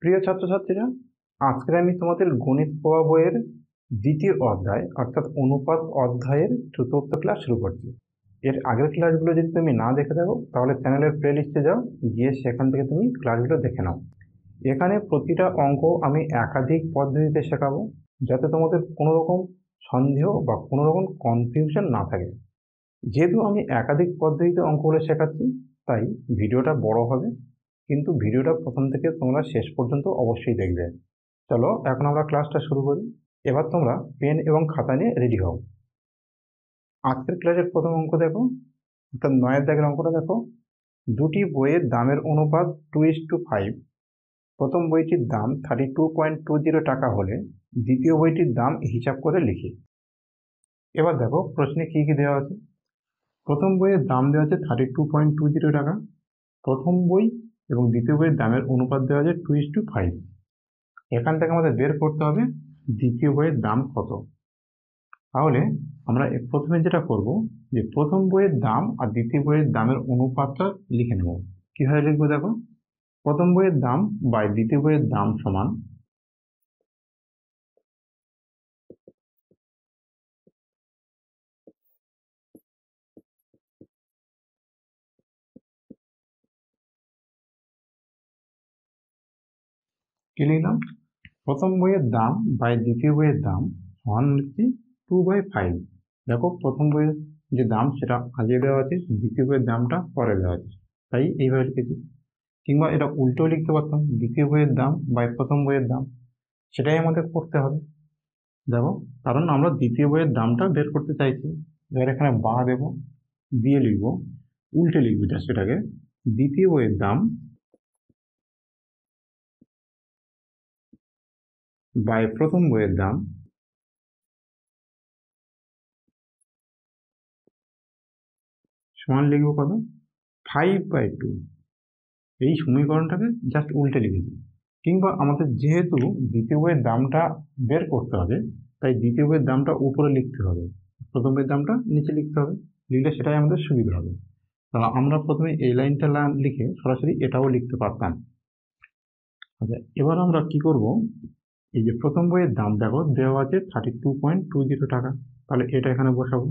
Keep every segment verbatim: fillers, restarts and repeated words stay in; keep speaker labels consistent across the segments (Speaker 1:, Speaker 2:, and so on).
Speaker 1: প্রিয় ছাত্রছাত্রীরা, আজকে আমি তোমাদের গণিত পড়া বইয়ের দ্বিতীয় অধ্যায় অর্থাৎ অনুপাত অধ্যায়ের চতুর্থ ক্লাস শুরু করছি। এর আগের ক্লাসগুলো যদি তুমি না দেখে থাকো তাহলে চ্যানেলের প্লে লিস্টে যাও, গিয়ে সেখান থেকে তুমি ক্লাসগুলো দেখে নাও। এখানে প্রতিটা অঙ্ক আমি একাধিক পদ্ধতিতে শেখাবো, যাতে তোমাদের কোনো রকম সন্দেহ বা কোনো রকম কনফিউশন না থাকে। যেহেতু আমি একাধিক পদ্ধতিতে অঙ্কগুলো শেখাচ্ছি, তাই ভিডিওটা বড় হবে, কিন্তু ভিডিওটা প্রথম থেকে তোমরা শেষ পর্যন্ত অবশ্যই দেখবে। চলো এখন আমরা ক্লাসটা শুরু করি। এবার তোমরা পেন এবং খাতা নিয়ে রেডি হও। আজকের ক্লাসের প্রথম অঙ্ক দেখো, অর্থাৎ নয়ের দাগের অঙ্কটা দেখো। দুটি বইয়ের দামের অনুপাত টু ইস টু ফাইভ। প্রথম বইটির দাম thirty two point two zero টাকা হলে দ্বিতীয় বইটির দাম হিসাব করে লিখি। এবার দেখো প্রশ্নে কি কি দেওয়া আছে। প্রথম বইয়ের দাম দেওয়া আছে thirty two point two zero টাকা। প্রথম বই এবং দ্বিতীয় বইয়ের দামের অনুপাত দেওয়া আছে টু ইস টু ফাইভ। এখান থেকে আমাদের বের করতে হবে দ্বিতীয় বইয়ের দাম কত। তাহলে আমরা প্রথমে যেটা করব, যে প্রথম বইয়ের দাম আর দ্বিতীয় বইয়ের দামের অনুপাতটা লিখে নেব। কিভাবে লিখবো দেখো, প্রথম বইয়ের দাম বাই দ্বিতীয় বইয়ের দাম সমান কি লিখলাম, প্রথম বইয়ের দাম বাই দ্বিতীয় বইয়ের দাম সমান লিখছি টু বাই ফাইভ। দেখো প্রথম বইয়ের যে দাম সেটা আগে দেওয়া আছে, দ্বিতীয় বইয়ের দামটা পরে দেওয়া আছে, তাই এইভাবে লিখেছি। কিংবা এটা উল্টো লিখতে পারতাম, দ্বিতীয় বইয়ের দাম বাই প্রথম বইয়ের দাম, সেটাই আমাদের করতে হবে। দেখো, কারণ আমরা দ্বিতীয় বইয়ের দামটা বের করতে চাইছি। এবার এখানে বা দেব, দিয়ে লিখবো, উল্টে লিখবো যা সেটাকে, দ্বিতীয় বইয়ের দাম বাই প্রথম বইয়ের দাম সমান লিখবো কত, ফাইভ বাই টু। এই সমীকরণটাকে জাস্ট উল্টে লিখেছি। কিংবা আমাদের যেহেতু দ্বিতীয় বইয়ের দামটা বের করতে হবে, তাই দ্বিতীয় বইয়ের দামটা উপরে লিখতে হবে, প্রথম বইয়ের দামটা নিচে লিখতে হবে। লিখলে সেটাই আমাদের সুবিধা হবে। তাহলে আমরা প্রথমে এই লাইনটা লিখে সরাসরি এটাও লিখতে পারতাম। আচ্ছা, এবার আমরা কি করব, এই যে প্রথম বইয়ের দাম দেখো দেওয়া আছে thirty two point two zero টাকা, তাহলে এটা এখানে বসাবো।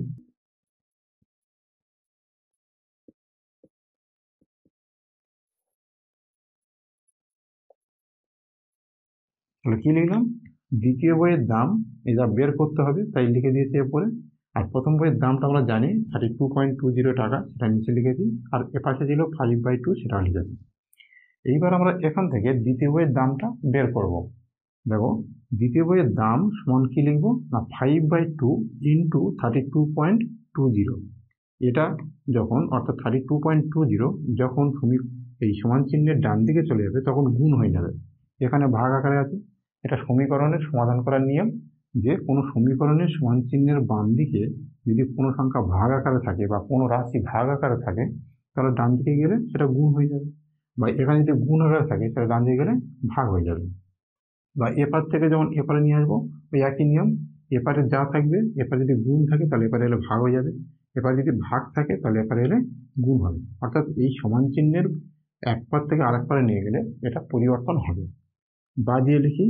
Speaker 1: তাহলে কি লিখলাম, দ্বিতীয় বইয়ের দাম এটা বের করতে হবে, তাই লিখে দিয়েছি এরপরে। আর প্রথম বইয়ের দামটা আমরা জানি thirty two point two zero টাকা, সেটা নিচে লিখেছি। আর এপাশে ছিল ফাইভ বাই টু, সেটাও লিখেছি। এইবার আমরা এখান থেকে দ্বিতীয় বইয়ের দামটা বের করব। দেখো, দ্বিতীয় বইয়ের দাম সমান কি লিখবো না, five by two into thirty two point two zero. এটা যখন অর্থাৎ thirty two point two zero যখন সমী এই সমান চিহ্নের ডান দিকে চলে যাবে তখন গুণ হয়ে যাবে। এখানে ভাগ আকারে আছে। এটা সমীকরণের সমাধান করার নিয়ম, যে কোনো সমীকরণের সমান চিহ্নের বাম দিকে যদি কোনো সংখ্যা ভাগ আকারে থাকে বা কোনো রাশি ভাগ আকারে থাকে, তাহলে ডান দিকে গেলে সেটা গুণ হয়ে যাবে। বা এখানে যদি গুণ আকারে থাকে সেটা ডান দিকে গেলে ভাগ হয়ে যাবে। বা এপার থেকে যখন এপারে নিয়ে আসবো, ওই একই নিয়ম। এপারে যা থাকবে, এপারে যদি গুণ থাকে তাহলে এপারে এলে ভাগ হয়ে যাবে, এপারে যদি ভাগ থাকে তাহলে এপারে এলে গুণ হবে। অর্থাৎ এই সমান চিহ্নের এক পার থেকে আরেক পারে নিয়ে গেলে এটা পরিবর্তন হবে। বা দিয়ে লিখি,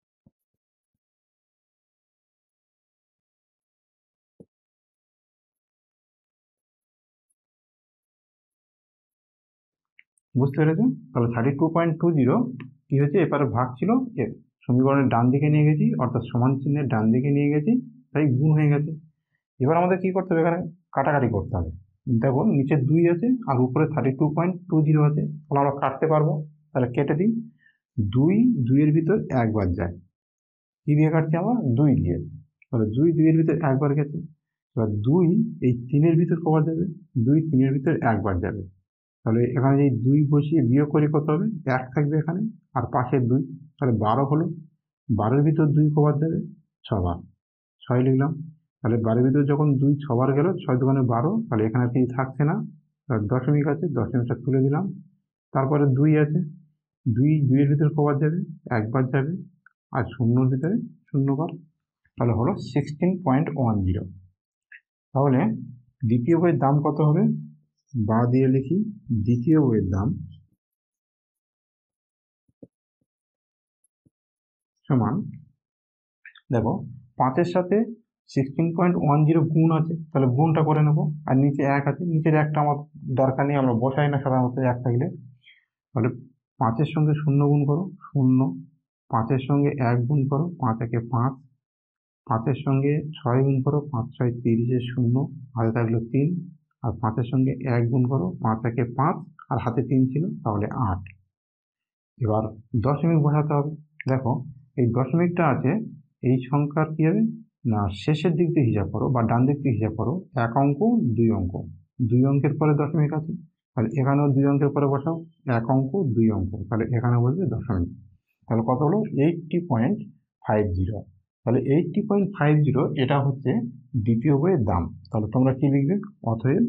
Speaker 1: বুঝতে পেরেছো? তাহলে thirty two point two zero কি হয়েছে, এপারে ভাগ ছিল, সমীকরণের ডান দিকে নিয়ে গেছি, অর্থাৎ সমান চিহ্নের ডান দিকে নিয়ে গেছি, তাই গুণ হয়ে গেছে। এবার আমাদের কি করতে হবে, এখানে কাটাকাটি করতে হবে। দেখো নিচে দুই আছে আর উপরে thirty two point two zero আছে, তাহলে আমরা কাটতে পারবো। তাহলে কেটে দিই, দুই দুইয়ের ভিতর একবার যায়। কি দিয়ে কাটছি আমরা, দুই দিয়ে। তাহলে দুই দুইয়ের ভিতর একবার গেছে। এবার দুই এই তিনের ভিতর কবার যাবে, দুই তিনের ভিতর একবার যাবে। তাহলে এখানে যদি দুই বসিয়ে বিয়োগ করে কত হবে, এক থাকবে এখানে, আর পাশের দুই, তাহলে বারো হলো। বারোর ভিতর দুই কবার যাবে, ছবার, ছয় লিখলাম। তাহলে বারোর ভিতর যখন দুই ছবার গেল, ছয় দোকানে বারো, তাহলে এখানে আর কিছু থাকছে না, দশমিক আছে, দশমিকটা তুলে দিলাম। তারপরে দুই আছে, দুই দুইয়ের ভিতর কবার যাবে, একবার যাবে, আর শূন্যর ভিতরে শূন্যবার, তাহলে হলো সিক্সটিন পয়েন্ট ওয়ান জিরো। তাহলে দ্বিতীয় বইয়ের দাম কত হবে, বা দিয়ে লিখি, দ্বিতীয় বইয়ের দাম সমান, দেখো পাঁচের সাথে সিক্সটিন পয়েন্ট ওয়ান জিরো গুণ আছে, তাহলে গুণটা করে নেবো। আর নিচে এক আছে, নিচের একটা আমার দরকার নেই, আমরা বসাই না সাধারণত এক থাকলে। তাহলে পাঁচের সঙ্গে শূন্য গুণ করো, শূন্য। পাঁচের সঙ্গে এক গুণ করো, পাঁচ একে পাঁচ। পাঁচের সঙ্গে ছয় গুণ করো, পাঁচ ছয় তিরিশে শূন্য, হাতে থাকলো তিন। আর পাঁচের সঙ্গে এক গুণ করো, পাঁচ একে পাঁচ, আর হাতে তিন ছিল, তাহলে আট। এবার দশমিক বসাতে হবে। দেখো এই দশমিকটা আছে, এই সংখ্যার কি হবে না, শেষের দিক দিয়ে হিসাব করো বা ডান দিক দিয়ে হিসাব করো, এক অঙ্ক দুই অঙ্ক, দুই অঙ্কের পরে দশমিক আছে, তাহলে এখানেও দুই অঙ্কের পরে বসাও, এক অঙ্ক দুই অঙ্ক, তাহলে এখানে বলবে দশমিক। তাহলে কত হলো, এইটটি পয়েন্ট ফাইভ জিরো। তাহলে এইটটি পয়েন্ট ফাইভ জিরো এটা হচ্ছে দ্বিতীয় বইয়ের দাম। তাহলে তোমরা কি লিখবে, অতএব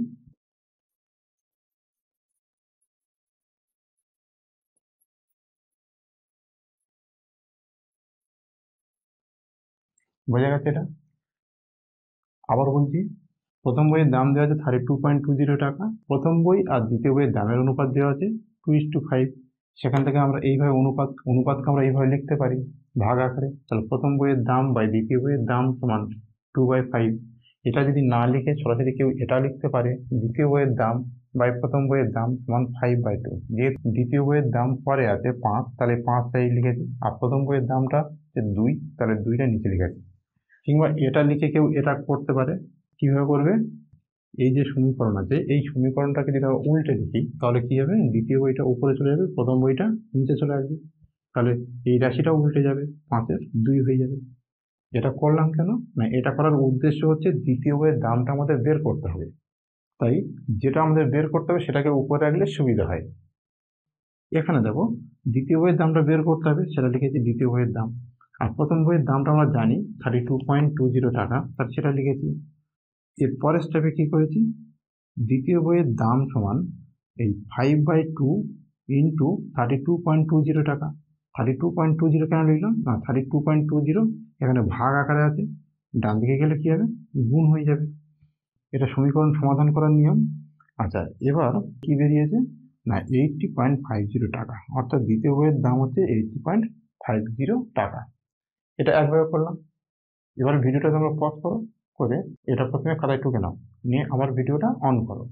Speaker 1: বোঝা গেছে এটা। আবার বলছি, প্রথম বইয়ের দাম দেওয়া আছে thirty two point two zero টাকা, প্রথম বই আর দ্বিতীয় বইয়ের দামের অনুপাত দেওয়া আছে টু ইস টু ফাইভ। সেখান থেকে আমরা এইভাবে অনুপাত অনুপাতকে আমরা এইভাবে লিখতে পারি ভাগ আকারে। তাহলে প্রথম বইয়ের দাম বাই দ্বিতীয় বইয়ের দাম সমান টু বাই ফাইভ। এটা যদি না লিখে সরাসরি কেউ এটা লিখতে পারে, দ্বিতীয় বইয়ের দাম বাই প্রথম বইয়ের দাম সমান ফাইভ বাই টু। যেহেতু দ্বিতীয় বইয়ের দাম পরে আছে পাঁচ, তাহলে পাঁচটাই লিখেছি, আর প্রথম বইয়ের দামটা হচ্ছে দুই, তাহলে দুইটা নিচে লিখেছি। কিংবা এটা লিখে কেউ এটা করতে পারে, কিভাবে করবে, এই যে সমীকরণ আছে এই সমীকরণটাকে যদি আমরা উল্টে লিখি তাহলে কি হবে, দ্বিতীয় বইটা উপরে চলে যাবে, প্রথম বইটা নিচে চলে আসবে, তাহলে এই রাশিটাও উল্টে যাবে, পাঁচের দুই হয়ে যাবে। এটা করলাম কেন না, এটা করার উদ্দেশ্য হচ্ছে দ্বিতীয় বইয়ের দামটা আমাদের বের করতে হবে, তাই যেটা আমাদের বের করতে হবে সেটাকে উপরে রাখলে সুবিধা হয়। এখানে দেখো দ্বিতীয় বইয়ের দামটা বের করতে হবে, সেটা লিখেছি দ্বিতীয় বইয়ের দাম। আর প্রথম বইয়ের দামটা আমরা জানি thirty two point two zero টাকা, তার সেটা লিখেছি। এর পরের স্টেপে কি করেছি, দ্বিতীয় বইয়ের দাম সমান এই five by two into thirty two point two zero টাকা। Thirty two point two zero কেন লিখলাম না, thirty two point two zero এখানে ভাগ আকারে আছে, ডান দিকে গেলে কি হবে, গুণ হয়ে যাবে। এটা সমীকরণ সমাধান করার নিয়ম। আচ্ছা এবার কি বেরিয়েছে না, এইটটি পয়েন্ট ফাইভ জিরো টাকা, অর্থাৎ দ্বিতীয় বইয়ের দাম হচ্ছে এইটটি পয়েন্ট ফাইভ জিরো টাকা। এটা একভাবে করলাম। এবার ভিডিওটা তোমরা পজ করো, করে এটা প্রথমে খাতায় টুকে নাও, নিয়ে আবার ভিডিওটা অন করো।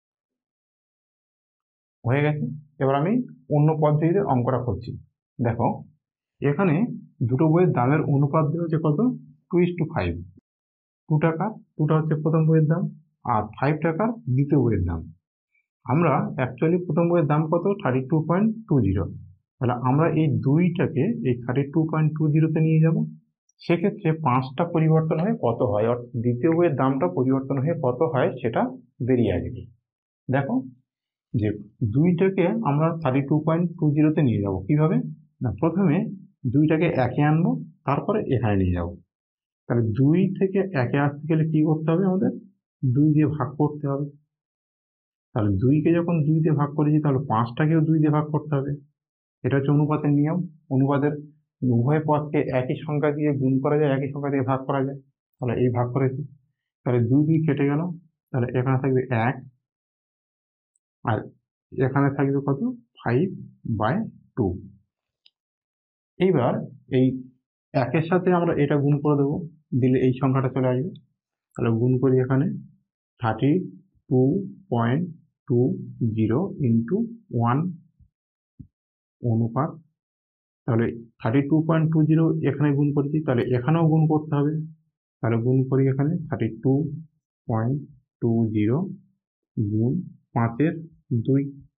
Speaker 1: হয়ে গেছে। এবার আমি অন্য পদ্ধতিতে অঙ্কটা করছি। দেখো এখানে দুটো বইয়ের দামের অনুপাত দেওয়া হচ্ছে কত, two is to five. Two টাকা, টুটা হচ্ছে প্রথম বইয়ের দাম, আর ফাইভ টাকার দ্বিতীয় বইয়ের দাম। আমরা অ্যাকচুয়ালি প্রথম বইয়ের দাম কত, thirty two point two zero. তাহলে আমরা এই দুইটাকে এই থার্টি টু পয়েন্ট টু জিরোতে নিয়ে যাব। সেক্ষেত্রে পাঁচটা পরিবর্তন হয়ে কত হয়, অর্থাৎ দ্বিতীয় বইয়ের দামটা পরিবর্তন হয়ে কত হয় সেটা বেরিয়ে আসবে। দেখো যে দুইটাকে আমরা থার্টি টু পয়েন্ট টু জিরোতে নিয়ে যাবো কিভাবে না, প্রথমে দুইটাকে একে আনবো, তারপরে এখানে নিয়ে যাবো। তাহলে দুই থেকে একে আসতে গেলে কি করতে হবে, আমাদের দুই দিয়ে ভাগ করতে হবে। তাহলে দুইকে যখন দুই দিয়ে ভাগ করেছি তাহলে পাঁচটাকেও দুই দিয়ে ভাগ করতে হবে। এটা হচ্ছে অনুপাতের নিয়ম। অনুপাতের উভয় পদকে একই সংখ্যা দিয়ে গুণ করা যায়, একই সংখ্যা দিয়ে ভাগ করা যায়। তাহলে এই ভাগ করেছি, তাহলে দুই দুই কেটে গেল, তাহলে এখানে থাকবে এক, আর এখানে থাকবে কত, ফাইভ বাই টু। এইবার এই একের সাথে আমরা এটা গুণ করে দেবো, দিলে এই সংখ্যাটা চলে আসবে। তাহলে গুণ করি, এখানে thirty two point two zero into one অনুপাত। তাহলে thirty two point two zero এখানে গুণ করেছি, তাহলে এখানেও গুণ করতে হবে। তাহলে গুণ করি, এখানে thirty two point two zero গুণ পাঁচের দুই।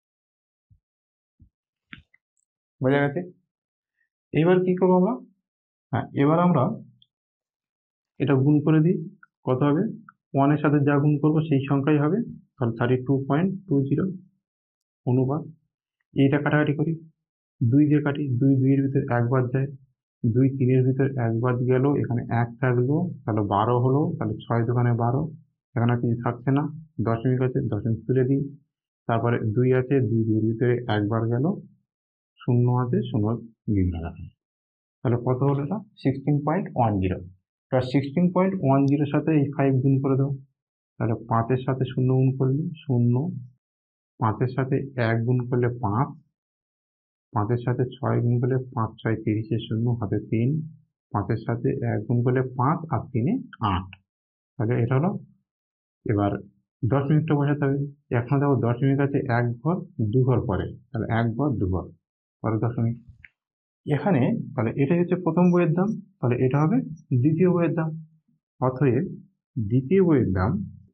Speaker 1: বোঝা গেছে। এইবার কি করবো আমরা, হ্যাঁ এবার আমরা এটা গুণ করে দিই, কত হবে, ওয়ানের সাথে যা গুণ করবো সেই সংখ্যাই হবে। তাহলে thirty two point two zero অনুপাত, এইটা কাটাকাটি করি, দুই দিয়ে কাটি, দুই দুইয়ের ভিতরে একবার যায়, দুই তিনের ভিতরে একবার গেল, এখানে এক থাকলো, তাহলে বারো হলো, তাহলে ছয় দোকানে বারো, এখানে কিছু থাকছে না, দশমিক আছে, দশমিক তুলে দিই। তারপরে দুই আছে, দুই দুইয়ের ভিতরে একবার গেল, শূন্য আছে, শূন্য দিন রাখা। তাহলে কত হলো, এটা সিক্সটিন পয়েন্ট ওয়ান জিরো। এবার সিক্সটিন পয়েন্ট ওয়ান জিরোর সাথে এই ফাইভ গুণ করে দাও, তাহলে পাঁচের সাথে শূন্য গুণ করলে শূন্য, পাঁচের সাথে এক গুণ করলে পাঁচ, পাঁচের সাথে ছয় গুণ করলে পাঁচ ছয় তিরিশের শূন্য হাতে তিন, পাঁচের সাথে এক গুণ করলে পাঁচ আর তিনে আট। তাহলে এটা হলো। এবার দশমিকটা বসাতে হবে। এখন দেখো দশমিক আছে এক ঘর দু ঘর পরে, তাহলে এক ঘর দু ঘর পরে দশমিক। এখানে তাহলে এটাই হচ্ছে প্রথম বইয়ের দাম, তাহলে এটা হবে দ্বিতীয় বইয়ের দাম। অতএব দ্বিতীয় বইয়ের দাম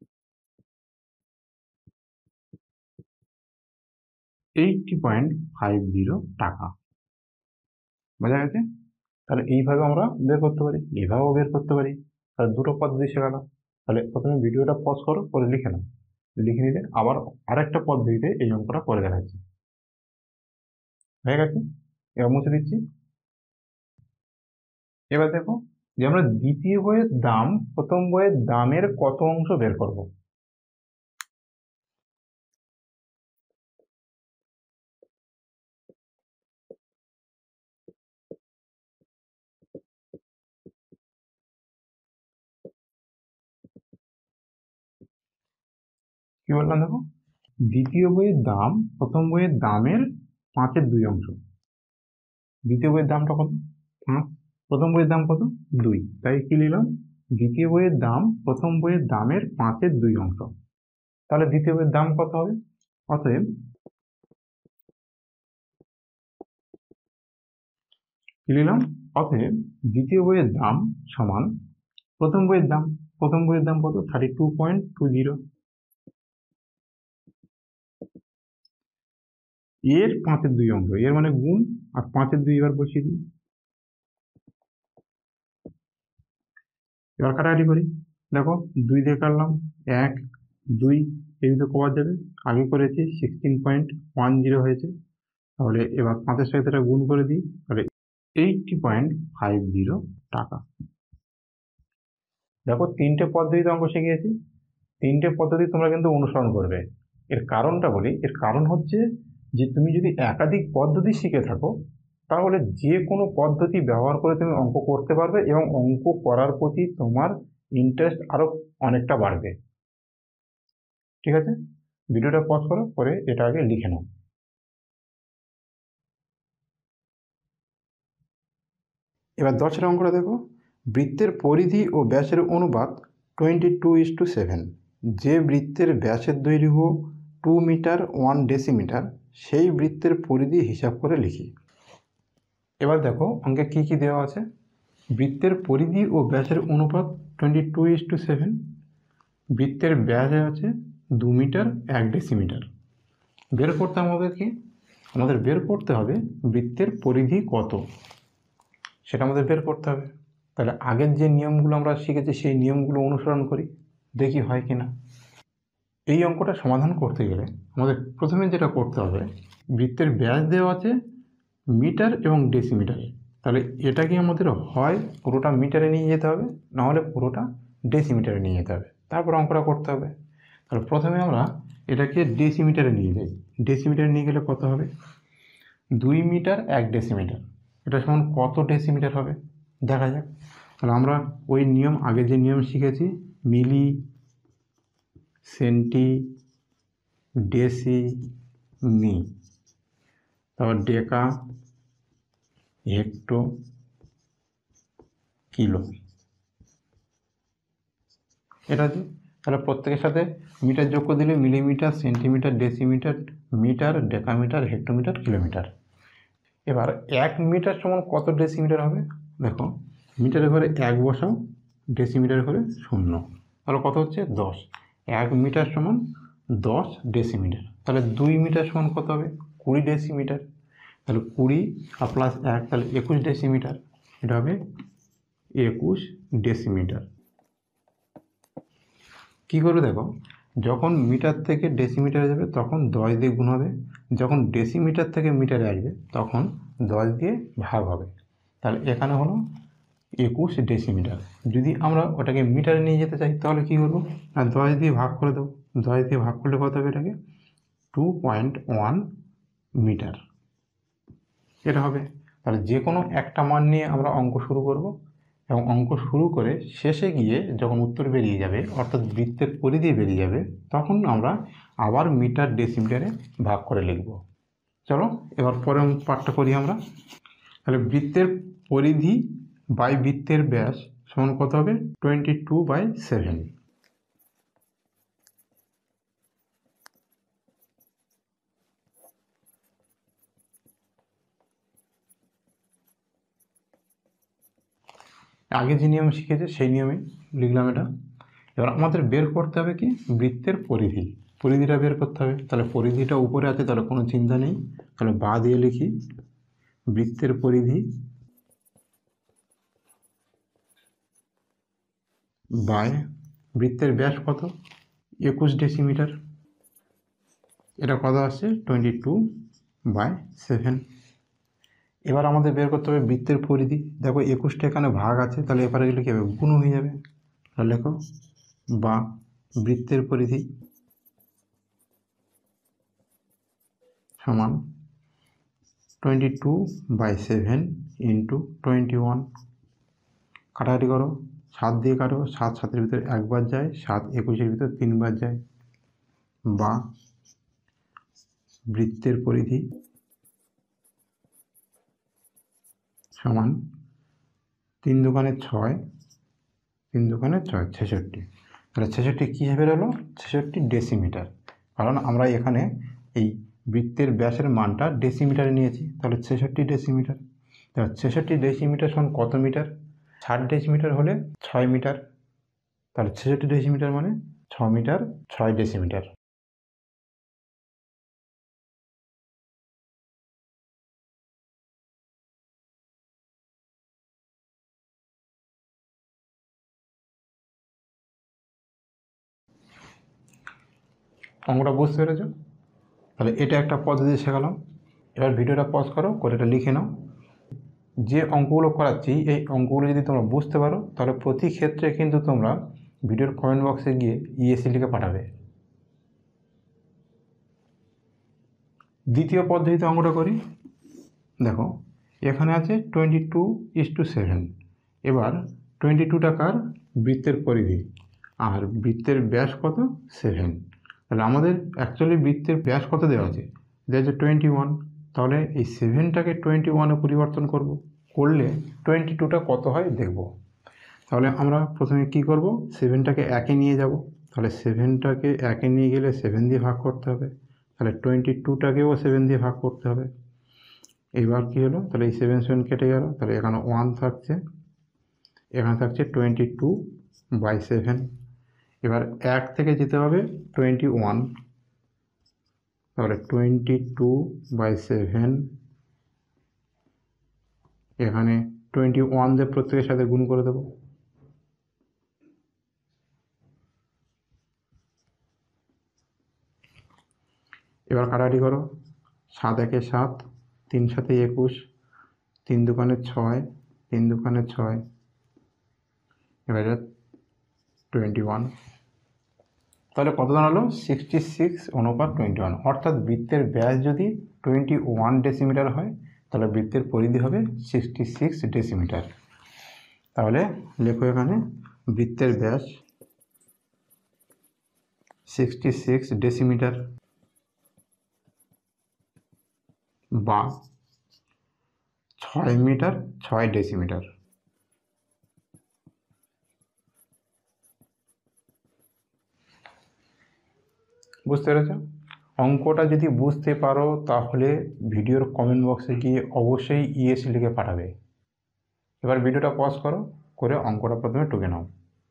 Speaker 1: এইটটি পয়েন্ট ফাইভ জিরো টাকা। বোঝা গেছে? তাহলে এইভাবে আমরা বের করতে পারি, এভাবেও বের করতে পারি। তাহলে দুটো পদ্ধতি শেখানো। তাহলে প্রথমে ভিডিওটা পজ করো, করে লিখে নাও। লিখে নিলে আবার আরেকটা পদ্ধতিতে এই অঙ্কটা করে দেখাচ্ছি। হয়ে গেছে? এবার মুছে দিচ্ছি। এবার দেখো যে আমরা দ্বিতীয় বইয়ের দাম প্রথম বইয়ের দামের কত অংশ বের করব। কি বললাম দেখো, দ্বিতীয় বইয়ের দাম প্রথম বইয়ের দামের পাঁচের দুই অংশ। দ্বিতীয় বইয়ের দামটা কত? পাঁচ। প্রথম বইয়ের দাম কত? দুই। তাই কি নিলাম? দ্বিতীয় বইয়ের দাম প্রথম বইয়ের দামের পাঁচের দুই অংশ। তাহলে দ্বিতীয় বইয়ের দাম কত হবে? অতএব কি নিলাম? অতএব দ্বিতীয় বইয়ের দাম সমান প্রথম বইয়ের দাম। প্রথম বইয়ের দাম কত? Thirty two point two zero. এর পাঁচের দুই অংশ, এর মানে গুণ, আর পাঁচের দুই এবার বসিয়ে দিই। এবার কাটাকাটি করি। দেখো দুই দিয়ে কাটলাম, এক দুই, এই দুটো কবার যাবে? আগে করেছি সিক্সটিন পয়েন্ট ওয়ান জিরো হয়েছে। তাহলে এবার পাঁচের সাথে এটা গুণ করে দিই, তাহলে এইটটি পয়েন্ট ফাইভ জিরো টাকা। দেখো তিনটে পদ্ধতিতে অঙ্ক শিখিয়েছি, তিনটে পদ্ধতি তোমরা কিন্তু অনুসরণ করবে। এর কারণটা বলি, এর কারণ হচ্ছে যে তুমি যদি একাধিক পদ্ধতি শিখে থাকো তাহলে যে কোনো পদ্ধতি ব্যবহার করে তুমি অঙ্ক করতে পারবে এবং অঙ্ক করার প্রতি তোমার ইন্টারেস্ট আরো অনেকটা বাড়বে। ঠিক আছে, ভিডিওটা পজ করো, করে এটা আগে লিখে নাও। এবার দশের অঙ্কটা দেখো, বৃত্তের পরিধি ও ব্যাসের অনুপাত twenty two is to seven. যে বৃত্তের ব্যাসের দৈর্ঘ্য টু মিটার ওয়ান ডেসিমিটার, সেই বৃত্তের পরিধি হিসাব করে লিখি। এবার দেখো অঙ্কে কী কী দেওয়া আছে। বৃত্তের পরিধি ও ব্যাসের অনুপাত twenty two is to seven. বৃত্তের ব্যাস আছে দু মিটার এক ডেসিমিটার। বের করতে আমাদের কি? আমাদের বের করতে হবে বৃত্তের পরিধি কত, সেটা আমাদের বের করতে হবে। তাহলে আগের যে নিয়মগুলো আমরা শিখেছি সেই নিয়মগুলো অনুসরণ করি, দেখি হয় কি না। এই অঙ্কটা সমাধান করতে গেলে আমাদের প্রথমে যেটা করতে হবে, বৃত্তের ব্যাস দেওয়া আছে মিটার এবং ডেসিমিটারে। তাহলে এটাকে আমাদের হয় পুরোটা মিটারে নিয়ে যেতে হবে, নাহলে পুরোটা ডেসিমিটারে নিয়ে যেতে হবে, তারপর অঙ্কটা করতে হবে। তাহলে প্রথমে আমরা এটাকে ডেসিমিটারে নিয়ে যাই। ডেসিমিটারে নিয়ে গেলে কত হবে? দুই মিটার এক ডেসিমিটার। এটা সমান কত ডেসিমিটার হবে দেখা যাক। তাহলে আমরা ওই নিয়ম, আগে যে নিয়ম শিখেছি, মিলি, সেন্টি, ডেসি, মি, তারপর ডেকা, হেক্টো, কিলো, এটা দিয়ে তাহলে প্রত্যেকের সাথে মিটার যোগ করে দিলে millimetre, centimetre, decimetre, metre, decametre, hectometre, kilometre. এবার এক মিটার সমান কত ডেসিমিটার হবে? দেখো মিটারের ঘরে এক বসাও, ডেসিমিটারের ঘরে শূন্য, তাহলে কত হচ্ছে? দশ। এক মিটার সমান দশ ডেসিমিটার। তাহলে দুই মিটার সমান কত হবে? কুড়ি ডেসিমিটার। তাহলে কুড়ি আর প্লাস এক, তাহলে একুশ ডেসিমিটার। এটা হবে একুশ ডেসিমিটার। কী করবে দেখো, যখন মিটার থেকে ডেসিমিটারে যাবে তখন দশ দিয়ে গুণ হবে, যখন ডেসিমিটার থেকে মিটারে আসবে তখন দশ দিয়ে ভাগ হবে। তাহলে এখানে হলো একুশ ডেসিমিটার। যদি আমরা ওটাকে মিটারে নিয়ে যেতে চাই তাহলে কী করবো না, দশ দিয়ে ভাগ করে দেবো। দশ দিয়ে ভাগ করলে কত হবে? এটাকে টু পয়েন্ট ওয়ান মিটার এটা হবে। তাহলে যে কোনো একটা মান নিয়ে আমরা অঙ্ক শুরু করব এবং অঙ্ক শুরু করে শেষে গিয়ে যখন উত্তর বেরিয়ে যাবে, অর্থাৎ বৃত্তের পরিধি বেরিয়ে যাবে, তখন আমরা আবার মিটার ডেসিমিটারে ভাগ করে লিখব। চলো এবার পরের পার্টটা করি আমরা। তাহলে বৃত্তের পরিধি বাই বৃত্তের ব্যাস সমান কত হবে? Twenty two by seven. আগে যে নিয়ম শিখেছে সেই নিয়মে লিখলাম এটা। এবার আমাদের বের করতে হবে কি? বৃত্তের পরিধি। পরিধিটা বের করতে হবে। তাহলে পরিধিটা উপরে আছে, তাহলে কোনো চিন্তা নেই, তাহলে বা দিয়ে লিখি বৃত্তের পরিধি বাই বৃত্তের ব্যাস কত? একুশ ডেসিমিটার। এটা কত আসছে? Twenty two by seven. এবার আমাদের বের করতে হবে বৃত্তের পরিধি। দেখো একুশটা এখানে ভাগ আছে, তাহলে এবারে গেলে কী হবে? গুণ হয়ে যাবে। তাহলে লেখো বা বৃত্তের পরিধি সমান twenty two by seven into twenty one. কাটাকাটি করো, সাত দিয়ে কাটো, সাত সাতের ভিতরে একবার যায়, সাত একুশের ভিতরে তিনবার যায়। বা বৃত্তের পরিধি সমান তিন দোকানে ছয়, তিন দোকানে ছয় ছেষট্টি। তাহলে ছেষট্টি কী হিসেবে হলো? ছেষট্টি ডেসিমিটার। কারণ আমরা এখানে এই বৃত্তের ব্যাসের মানটা ডেসিমিটারে নিয়েছি, তাহলে ছেষট্টি ডেসিমিটার। তাহলে ছেষট্টি ডেসিমিটার সমান কত মিটার? ষাট ডেসিমিটার হলে ছয় মিটার। তাহলে ছেষট্টি ডেসিমিটার মানে ছ মিটার ছয় ডেসিমিটার। অঙ্কটা বুঝতে পেরেছো? তাহলে এটা একটা পদ্ধতি শেখালাম। এবার ভিডিওটা পজ করো, করে এটা লিখে নাও। যে অঙ্কগুলো করাচ্ছি এই অঙ্কগুলো যদি তোমরা বুঝতে পারো তাহলে প্রতি ক্ষেত্রে কিন্তু তোমরা ভিডিওর কমেন্ট বক্সে গিয়ে ইএসসি লিখে পাঠাবে। দ্বিতীয় পদ্ধতিতে অঙ্কটা করি। দেখো এখানে আছে twenty two is to seven. এবার টোয়েন্টি টু টাকার বৃত্তের পরিধি আর বৃত্তের ব্যাস কত? সেভেন। তাহলে আমাদের অ্যাকচুয়ালি বৃত্তের ব্যাস কত দেওয়া আছে? দেওয়া আছে টোয়েন্টি ওয়ান। তাহলে এই সেভেনটাকে টোয়েন্টি ওয়ানে পরিবর্তন করব, করলে টোয়েন্টি টুটা কত হয় দেখব। তাহলে আমরা প্রথমে কি করব? সেভেনটাকে একে নিয়ে যাব। তাহলে সেভেনটাকে একে নিয়ে গেলে সেভেন দিয়ে ভাগ করতে হবে। তাহলে টোয়েন্টি টুটাকেও সেভেন দিয়ে ভাগ করতে হবে। এইবার কী হলো? তাহলে এই সেভেন সেভেন কেটে গেল, তাহলে এখানে ওয়ান থাকছে, এখানে থাকছে টোয়েন্টি টু বাই সেভেন। এবার এক থেকে যেতে হবে টোয়েন্টি ওয়ান, তাহলে টোয়েন্টি টু বাই সেভেন, এখানে টোয়েন্টি ওয়ান দিয়ে প্রত্যেকের সাথে গুণ করে দেবো। এবার কাটাকাটি করো, সাত একে সাত, তিন সাথে একুশ, তিন দোকানে ছয়, তিন দোকানে ছয়, এবারে টোয়েন্টি ওয়ান। তাহলে কত দাঁড়ালো? সিক্সটি সিক্স অনুপাত টোয়েন্টি ওয়ান। অর্থাৎ বৃত্তের ব্যাস যদি টোয়েন্টি ওয়ান ডেসিমিটার হয় তাহলে বৃত্তের পরিধি হবে সিক্সটি সিক্স ডেসিমিটার। তাহলে লেখো এখানে বৃত্তের ব্যাস সিক্সটি সিক্স ডেসিমিটার বা ছয় মিটার ছয় ডেসিমিটার। বুঝতে পেরেছ? অঙ্কটা যদি বুঝতে পারো তাহলে ভিডিওর কমেন্ট বক্সে গিয়ে অবশ্যই ইএসসি লিখে পাঠাবে। এবার ভিডিওটা পজ করো, করে অঙ্কটা প্রথমে টুকে নাও।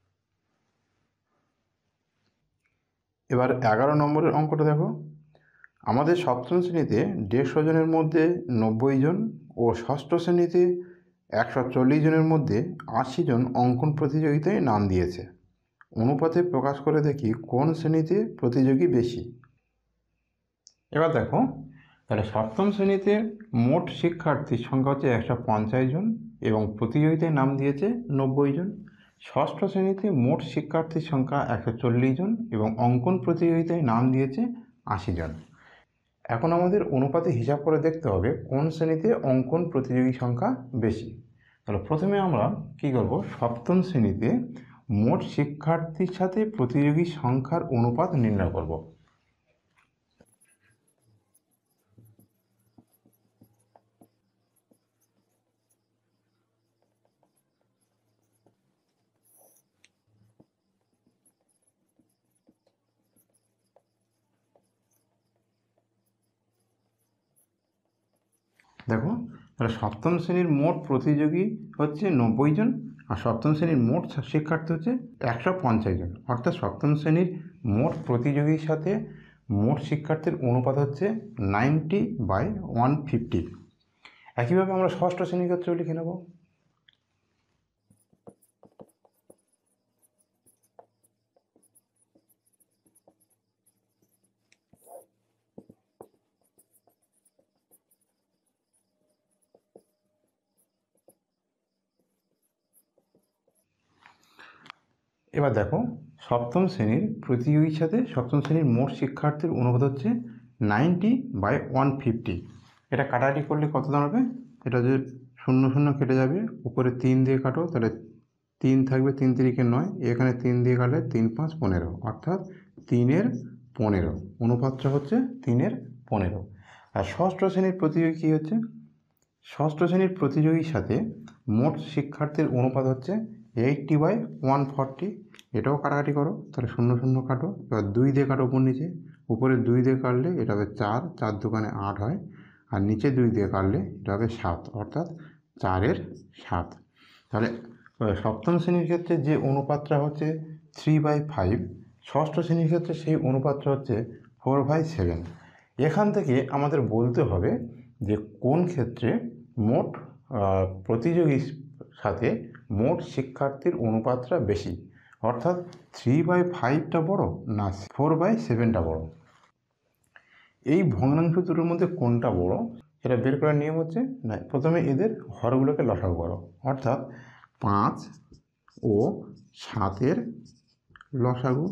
Speaker 1: এবার এগারো নম্বরের অঙ্কটা দেখো। আমাদের সপ্তম শ্রেণীতে দেড়শো জনের মধ্যে নব্বই জন ও ষষ্ঠ শ্রেণীতে একশো চল্লিশ জনের মধ্যে আশি জন অঙ্কন প্রতিযোগিতায় নাম দিয়েছে। অনুপাতে প্রকাশ করে দেখি কোন শ্রেণীতে প্রতিযোগী বেশি। এবার দেখো, তাহলে সপ্তম শ্রেণীতে মোট শিক্ষার্থীর সংখ্যা হচ্ছে একশো পঞ্চাশ জন এবং প্রতিযোগিতায় নাম দিয়েছে নব্বই জন। ষষ্ঠ শ্রেণীতে মোট শিক্ষার্থীর সংখ্যা একশো চল্লিশ জন এবং অঙ্কন প্রতিযোগিতায় নাম দিয়েছে আশি জন। এখন আমাদের অনুপাতে হিসাব করে দেখতে হবে কোন শ্রেণীতে অঙ্কন প্রতিযোগী সংখ্যা বেশি। তাহলে প্রথমে আমরা কি করব? সপ্তম শ্রেণীতে মোট শিক্ষার্থীর সাথে প্রতিযোগী সংখ্যার অনুপাত নির্ণয় করব। দেখো তাহলে সপ্তম শ্রেণীর মোট প্রতিযোগী হচ্ছে নব্বই জন, আর সপ্তম শ্রেণীর মোট শিক্ষার্থী হচ্ছে একশো পঞ্চাশ জন। অর্থাৎ সপ্তম শ্রেণীর মোট প্রতিযোগীর সাথে মোট শিক্ষার্থীর অনুপাত হচ্ছে নাইনটি বাই ওয়ান ফিফটি। একইভাবে আমরা ষষ্ঠ শ্রেণীর ক্ষেত্রেও লিখে নেব। এবার দেখো সপ্তম শ্রেণীর প্রতিযোগীর সাথে সপ্তম শ্রেণীর মোট শিক্ষার্থীর অনুপাত হচ্ছে নাইনটি বাই ওয়ান ফিফটি। এটা কাটাকাটি করলে কত দাঁড়াবে? এটা যে শূন্য শূন্য কেটে যাবে, উপরে তিন দিয়ে কাটো তাহলে তিন থাকবে, তিন তিরিকে নয়, এখানে তিন দিয়ে কাটলে তিন পাঁচ পনেরো, অর্থাৎ তিনের পনেরো। অনুপাতটা হচ্ছে তিনের পনেরো। আর ষষ্ঠ শ্রেণীর প্রতিযোগী কী হচ্ছে? ষষ্ঠ শ্রেণীর প্রতিযোগীর সাথে মোট শিক্ষার্থীর অনুপাত হচ্ছে এইটটি বাই ওয়ান ফর্টি। এটাও কাটাকাটি করো, তাহলে শূন্য শূন্য কাটো, এবার দুই দিয়ে কাটো উপর নিচে, উপরে দুই দিয়ে কাটলে এটা হবে চার, চার দোকানে আট হয়, আর নিচে দুই দিয়ে কাটলে এটা হবে সাত, অর্থাৎ চারের সাত। তাহলে সপ্তম শ্রেণীর ক্ষেত্রে যে অনুপাতটা হচ্ছে থ্রি বাই ফাইভ, ষষ্ঠ শ্রেণীর ক্ষেত্রে সেই অনুপাতটা হচ্ছে ফোর বাই সেভেন। এখান থেকে আমাদের বলতে হবে যে কোন ক্ষেত্রে মোট প্রতিযোগীর সাথে মোট শিক্ষার্থীর অনুপাতটা বেশি, অর্থাৎ থ্রি বাই ফাইভটা বড় না ফোর বাই সেভেনটা বড়। এই ভগ্নাংশ দুটোর মধ্যে কোনটা বড় সেটা বের করার নিয়ম হচ্ছে, না প্রথমে এদের হরগুলোকে লসাগু করো, অর্থাৎ পাঁচ ও সাতের লসাগু।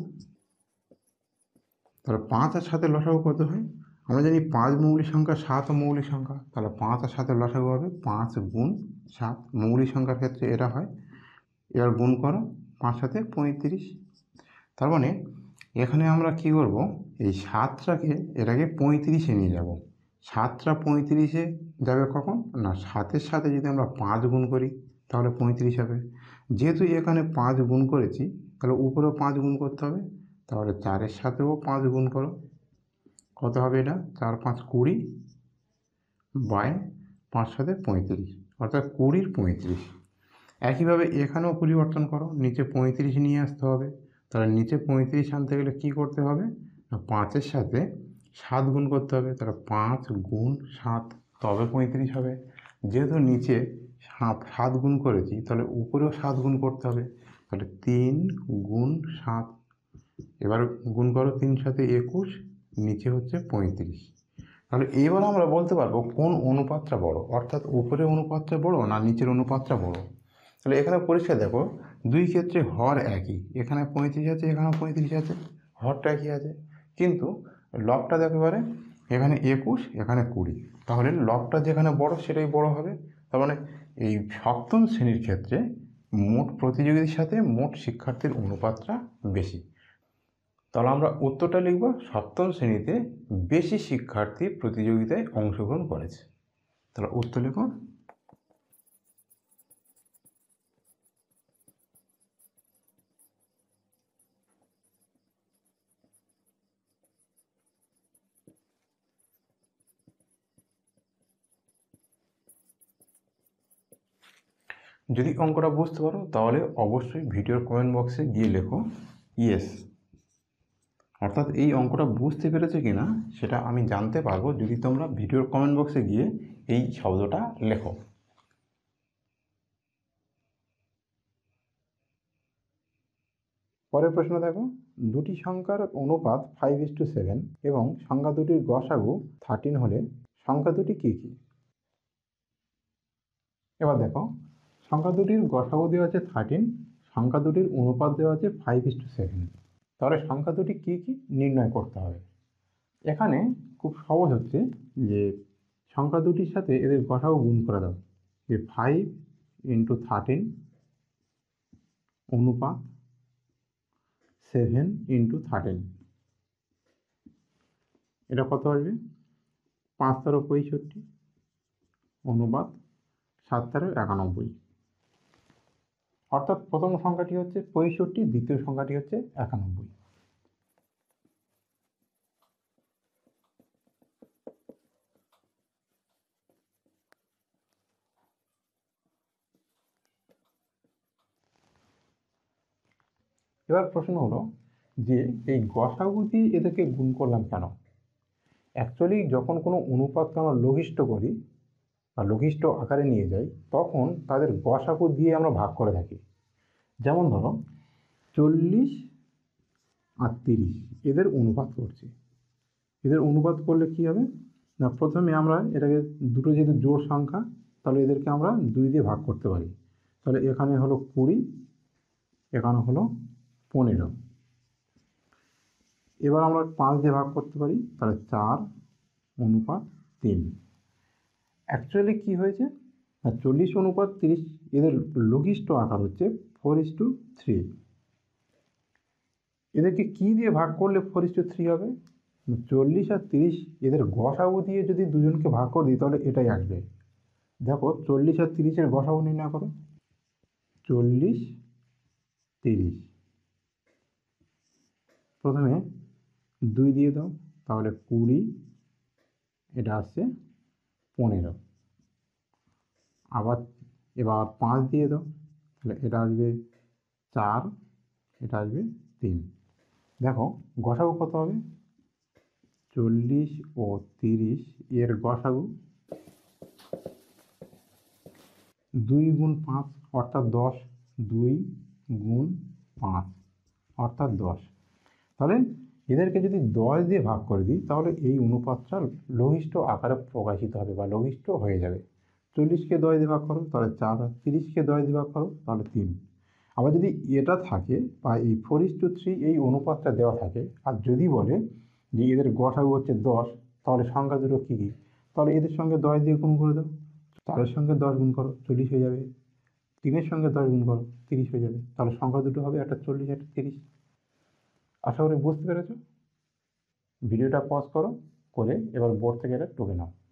Speaker 1: তাহলে পাঁচ আর সাতের লসাগু কত হয়? আমরা জানি পাঁচ মৌলিক সংখ্যা, সাত মৌলিক সংখ্যা, তাহলে পাঁচ আর সাতের লসাগু হবে পাঁচ গুণ সাত। মৌলিক সংখ্যার ক্ষেত্রে এটা হয়। এবার গুণ করো, পাঁচ সাথে পঁয়ত্রিশ। তার মানে এখানে আমরা কি করব, এই সাতটাকে এটাকে পঁয়ত্রিশে নিয়ে যাব। সাতটা পঁয়ত্রিশে যাবে কখন? না সাতের সাথে যদি আমরা পাঁচ গুণ করি তাহলে পঁয়ত্রিশ হবে। যেহেতু এখানে পাঁচ গুণ করেছি তাহলে উপরেও পাঁচ গুণ করতে হবে, তাহলে চারের সাথেও পাঁচ গুণ করো, কত হবে এটা? চার পাঁচ কুড়ি বাই পাঁচ সাথে পঁয়ত্রিশ, অর্থাৎ কুড়ির পঁয়ত্রিশ। একইভাবে এখানেও পরিবর্তন করো, নিচে পঁয়ত্রিশ নিয়ে আসতে হবে। তাহলে নিচে পঁয়ত্রিশ আনতে গেলে কী করতে হবে? না পাঁচের সাথে সাত গুণ করতে হবে, তাহলে পাঁচ গুণ সাত, তবে পঁয়ত্রিশ হবে। যেহেতু নিচে সাত সাত গুণ করেছি তাহলে উপরেও সাত গুণ করতে হবে, তাহলে তিন গুণ সাত। এবার গুণ করো, তিন সাথে একুশ, নিচে হচ্ছে পঁয়ত্রিশ। তাহলে এবার আমরা বলতে পারবো কোন অনুপাতটা বড়, অর্থাৎ উপরের অনুপাতটা বড় না নিচের অনুপাতটা বড়। তাহলে এখানে পরিষ্কার দেখো দুই ক্ষেত্রে হর একই, এখানে পঁয়ত্রিশ আছে এখানেও পঁয়ত্রিশ আছে, হরটা একই আছে, কিন্তু লবটা দেখো এবারে এখানে একুশ এখানে কুড়ি, তাহলে লবটা যেখানে বড় সেটাই বড় হবে। তার মানে এই সপ্তম শ্রেণীর ক্ষেত্রে মোট প্রতিযোগীদের সাথে মোট শিক্ষার্থীর অনুপাতটা বেশি। তাহলে আমরা উত্তরটা লিখব, সপ্তম শ্রেণীতে বেশি শিক্ষার্থী প্রতিযোগিতায় অংশগ্রহণ করেছে। তাহলে উত্তর লিখো। যদি অঙ্কটা বুঝতে পারো তাহলে অবশ্যই ভিডিওর কমেন্ট বক্সে গিয়ে লেখো ইয়েস। অর্থাৎ এই অঙ্কটা বুঝতে পেরেছে কিনা সেটা আমি জানতে পারবো যদি তোমরা ভিডিওর কমেন্ট বক্সে গিয়ে এই শব্দটা লেখো। পরের প্রশ্ন দেখো, দুটি সংখ্যার অনুপাত ফাইভ ইস টু সেভেন এবং সংখ্যা দুটির গসাগু থার্টিন হলে সংখ্যা দুটি কী কী? এবার দেখো সংখ্যা দুটির গসাগু দেওয়া আছে থার্টিন, সংখ্যা দুটির অনুপাত দেওয়া আছে ফাইভ ইস টু সেভেন। তাহলে সংখ্যা দুটি কী কী নির্ণয় করতে হবে। এখানে খুব সহজ হচ্ছে যে সংখ্যা দুটির সাথে এদের গসাগু গুণ করে দাও, যে ফাইভ ইন্টু থার্টিন অনুপাত সেভেন ইন্টু থার্টিন, এটা কত আসবে? পাঁচ তেরো পঁয়ষট্টি অনুপাত সাত তেরো একানব্বই। অর্থাৎ প্রথম সংখ্যাটি হচ্ছে পঁয়ষট্টি, দ্বিতীয় সংখ্যাটি হচ্ছে একানব্বই। এবার প্রশ্ন হলো যে এই গসাগু দিয়ে এদেরকে গুণ করলাম কেন? অ্যাকচুয়ালি যখন কোনো অনুপাতকে আমরা লঘিষ্ঠ করি বা লঘিষ্ঠ আকারে নিয়ে যাই, তখন তাদের গসাগু দিয়ে আমরা ভাগ করে থাকি। যেমন ধরো চল্লিশ আর তিরিশ এদের অনুপাত করছি। এদের অনুপাত করলে কি হবে না, প্রথমে আমরা এটাকে দুটো যেহেতু জোড় সংখ্যা, তাহলে এদেরকে আমরা দুই দিয়ে ভাগ করতে পারি। তাহলে এখানে হলো কুড়ি, এখানে হলো পনেরো। এবার আমরা পাঁচ দিয়ে ভাগ করতে পারি, তাহলে চার অনুপাত তিন। অ্যাকচুয়ালি কী হয়েছে না, চল্লিশ অনুপাত তিরিশ এদের লঘিষ্ঠ আকার হচ্ছে ফোর ইস টু থ্রি। এদেরকে কী দিয়ে ভাগ করলে ফোর ইস টু থ্রি হবে? চল্লিশ আর তিরিশ এদের গসাগু দিয়ে যদি দুজনকে ভাগ করে দিই তাহলে এটাই আসবে। দেখো চল্লিশ আর তিরিশের গসাগু নির্ণয় করো। চল্লিশ তিরিশ, প্রথমে দুই দিয়ে দাও, তাহলে কুড়ি, এটা আসছে পনেরো। আবার এবার পাঁচ দিয়ে দাও, তাহলে এটা আসবে চার, এটা আসবে তিন। দেখো গসাগু কত হবে? চল্লিশ ও তিরিশ এর গসাগু দুই গুণ পাঁচ অর্থাৎ দশ, দুই গুণ পাঁচ অর্থাৎ দশ। তাহলে এদেরকে যদি দশ দিয়ে ভাগ করে দিই তাহলে এই অনুপাতটা লঘিষ্ঠ আকারে প্রকাশিত হবে বা লঘিষ্ঠ হয়ে যাবে। চল্লিশকে দশ দিয়ে ভাগ করো তাহলে চার, তিরিশকে দশ দিয়ে ভাগ করো তাহলে তিন। আবার যদি এটা থাকে বা এই ফোর ইস টু থ্রি এই অনুপাতটা দেওয়া থাকে, আর যদি বলে যে এদের গসাগু হচ্ছে দশ, তাহলে সংখ্যা দুটো কী কী? তাহলে এদের সঙ্গে দশ দিয়ে গুণ করে দাও, চারের সঙ্গে দশ গুণ করো, চল্লিশ হয়ে যাবে। তিনের সঙ্গে দশ গুণ করো, তিরিশ হয়ে যাবে। তাহলে সংখ্যা দুটো হবে, একটা চল্লিশ, একটা তিরিশ। আশা করি বুঝতে পেরেছো। ভিডিওটা পজ করো, করে এবার বোর্ড থেকে এটা টুকে নাও।